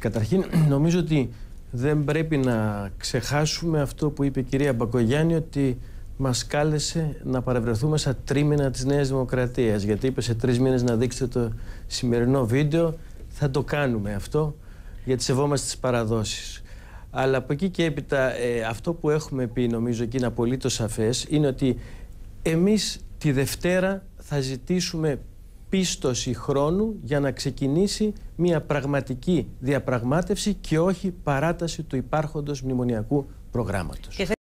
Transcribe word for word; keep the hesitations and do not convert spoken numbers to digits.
Καταρχήν, νομίζω ότι δεν πρέπει να ξεχάσουμε αυτό που είπε η κυρία Μπακογιάννη, ότι μας κάλεσε να παρευρεθούμε στα τρίμηνα της Νέας Δημοκρατίας. Γιατί είπε σε τρεις μήνες να δείξετε το σημερινό βίντεο. Θα το κάνουμε αυτό, γιατί σεβόμαστε τις παραδόσεις. Αλλά από εκεί και έπειτα, ε, αυτό που έχουμε πει, νομίζω και είναι απολύτως σαφές, είναι ότι εμείς τη Δευτέρα θα ζητήσουμε πίστοση χρόνου για να ξεκινήσει μια πραγματική διαπραγμάτευση και όχι παράταση του υπάρχοντος μνημονιακού προγράμματος.